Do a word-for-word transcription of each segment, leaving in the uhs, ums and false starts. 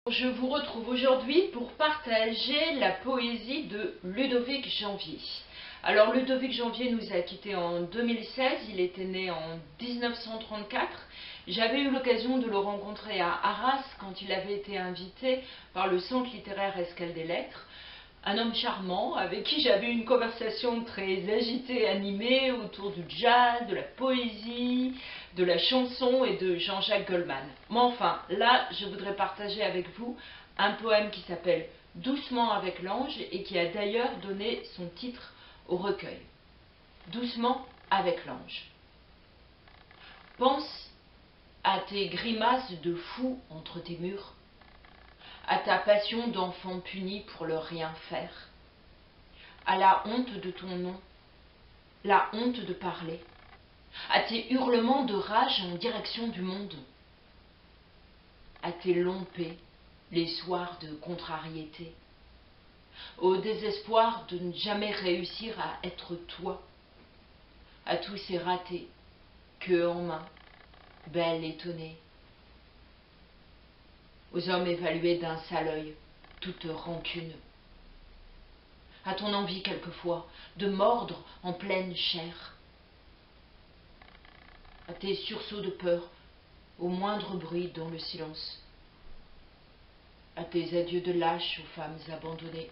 Je vous retrouve aujourd'hui pour partager la poésie de Ludovic Janvier. Alors Ludovic Janvier nous a quittés en deux mille seize, il était né en mille neuf cent trente-quatre. J'avais eu l'occasion de le rencontrer à Arras quand il avait été invité par le Centre littéraire Escale des Lettres. Un homme charmant avec qui j'avais une conversation très agitée et animée autour du jazz, de la poésie, de la chanson et de Jean-Jacques Goldman. Mais enfin, là, je voudrais partager avec vous un poème qui s'appelle « Doucement avec l'ange » et qui a d'ailleurs donné son titre au recueil. Doucement avec l'ange. Pense à tes grimaces de fou entre tes murs, à ta passion d'enfant puni pour le rien faire, à la honte de ton nom, la honte de parler, à tes hurlements de rage en direction du monde, à tes longs pets, les soirs de contrariété, au désespoir de ne jamais réussir à être toi, à tous ces ratés, queue en main, belle étonnée, aux hommes évalués d'un sale œil, toute rancune, à ton envie quelquefois de mordre en pleine chair, à tes sursauts de peur au moindre bruit dans le silence, à tes adieux de lâche aux femmes abandonnées,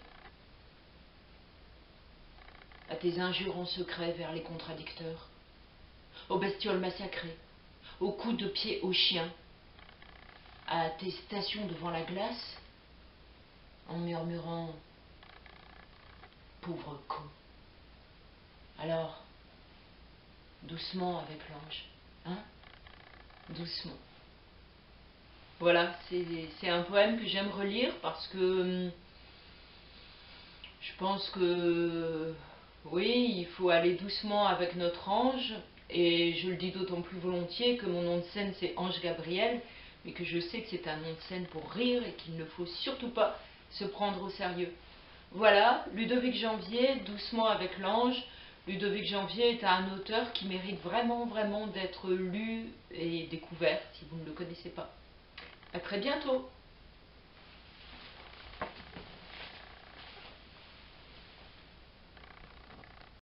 à tes injures en secret vers les contradicteurs, aux bestioles massacrées, aux coups de pied aux chiens, à tes stations devant la glace, en murmurant « pauvre con ». Alors, doucement avec l'ange, hein? Doucement. Voilà, c'est un poème que j'aime relire parce que je pense que, oui, il faut aller doucement avec notre ange, et je le dis d'autant plus volontiers que mon nom de scène c'est Ange Gabriel, mais que je sais que c'est un nom de scène pour rire et qu'il ne faut surtout pas se prendre au sérieux. Voilà, Ludovic Janvier, Doucement avec l'ange. Ludovic Janvier est un auteur qui mérite vraiment, vraiment d'être lu et découvert si vous ne le connaissez pas. À très bientôt.